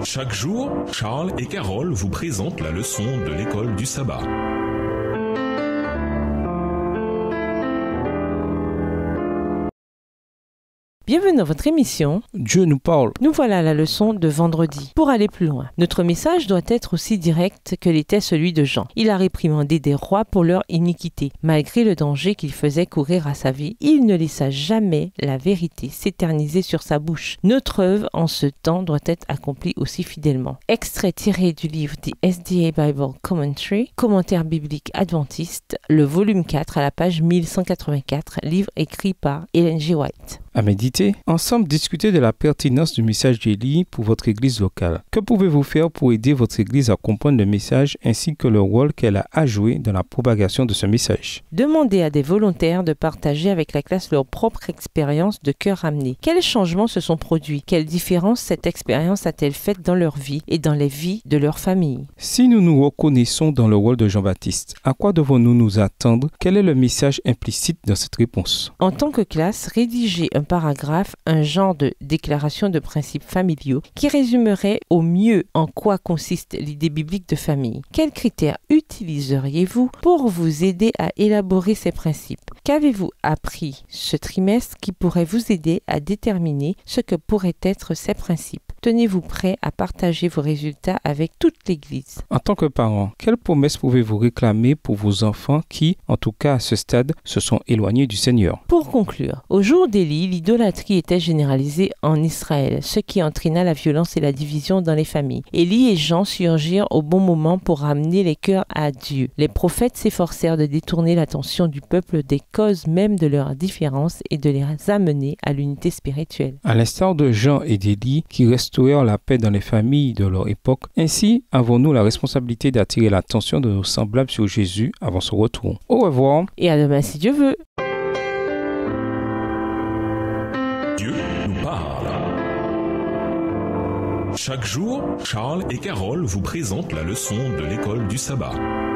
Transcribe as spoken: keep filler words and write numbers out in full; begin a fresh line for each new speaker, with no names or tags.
Chaque jour, Charles et Carole vous présentent la leçon de l'école du sabbat.
Bienvenue dans votre émission
Dieu nous parle.
Nous voilà à la leçon de vendredi. Pour aller plus loin, notre message doit être aussi direct que l'était celui de Jean. Il a réprimandé des rois pour leur iniquité. Malgré le danger qu'il faisait courir à sa vie, il ne laissa jamais la vérité s'éterniser sur sa bouche. Notre œuvre en ce temps doit être accomplie aussi fidèlement. Extrait tiré du livre The S D A Bible Commentary, commentaire biblique adventiste, le volume quatre à la page mille cent quatre-vingt-quatre, livre écrit par Ellen G. White.
À méditer, ensemble discuter de la pertinence du message d'Élie pour votre église locale. Que pouvez-vous faire pour aider votre église à comprendre le message ainsi que le rôle qu'elle a à jouer dans la propagation de ce message?
Demandez à des volontaires de partager avec la classe leur propre expérience de cœur amené. Quels changements se sont produits? Quelle différence cette expérience a-t-elle faite dans leur vie et dans les vies de leur famille?
Si nous nous reconnaissons dans le rôle de Jean-Baptiste, à quoi devons-nous nous attendre? Quel est le message implicite dans cette réponse?
En tant que classe, rédigez un paragraphe, un genre de déclaration de principes familiaux qui résumerait au mieux en quoi consiste l'idée biblique de famille. Quels critères utiliseriez-vous pour vous aider à élaborer ces principes? Qu'avez-vous appris ce trimestre qui pourrait vous aider à déterminer ce que pourraient être ces principes? Tenez-vous prêt à partager vos résultats avec toute l'Église.
En tant que parent, quelles promesses pouvez-vous réclamer pour vos enfants qui, en tout cas à ce stade, se sont éloignés du Seigneur?
Pour conclure, au jour d'Élie, l'idolâtrie était généralisée en Israël, ce qui entraîna la violence et la division dans les familles. Élie et Jean surgirent au bon moment pour ramener les cœurs à Dieu. Les prophètes s'efforcèrent de détourner l'attention du peuple des causes même de leurs différences et de les amener à l'unité spirituelle.
À l'instar de Jean et d'Élie, qui restaurèrent la paix dans les familles de leur époque, ainsi avons-nous la responsabilité d'attirer l'attention de nos semblables sur Jésus avant son retour. Au revoir.
Et à demain si Dieu veut.
Dieu nous parle. Chaque jour, Charles et Carole vous présentent la leçon de l'école du sabbat.